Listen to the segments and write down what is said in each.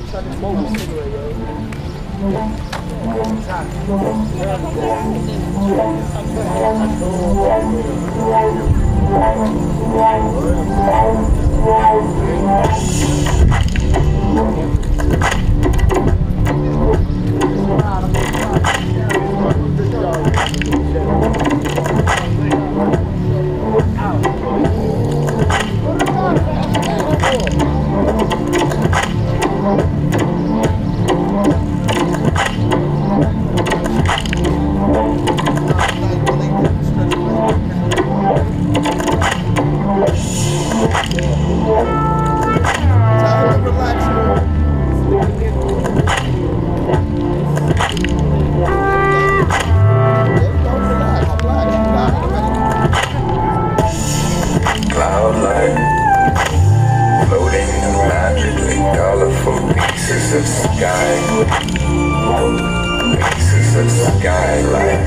trying to smoke a cigarette, yo. It's hot. Pieces of sky, pieces of skylight,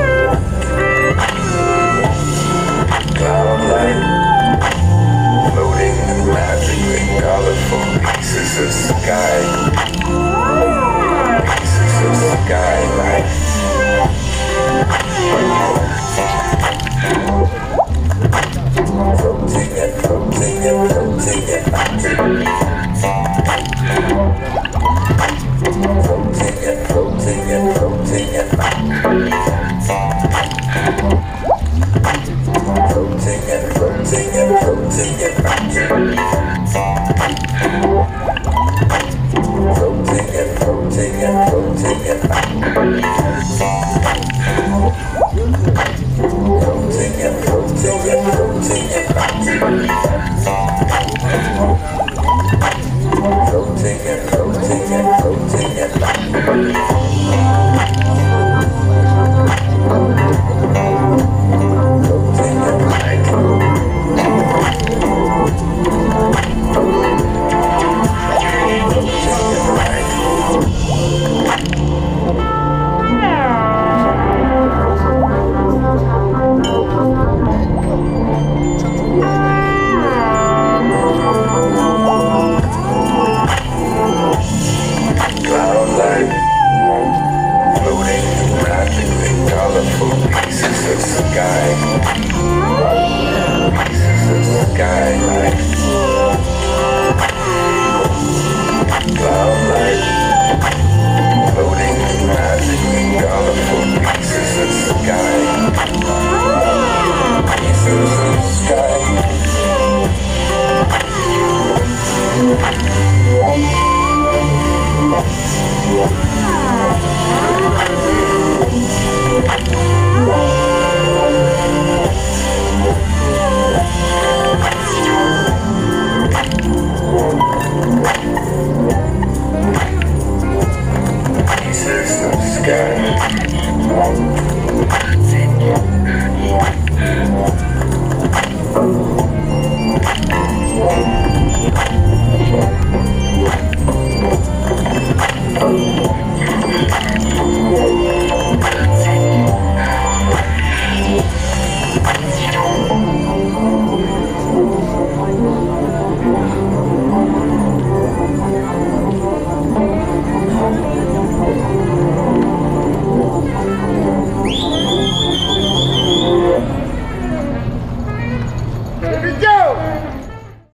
cloud light, floating magically colorful pieces of sky, pieces of skylight. Floating and floating and floating and floating and floating and floating and floating and floating and floating and floating and floating and floating and floating and floating and floating and floating and floating and floating and pieces of sky, pieces of skylight, cloud light, floating magically colorful pieces of sky, pieces of sky.